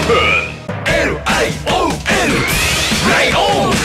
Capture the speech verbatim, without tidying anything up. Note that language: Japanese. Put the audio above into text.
エルアイオーエル ライオン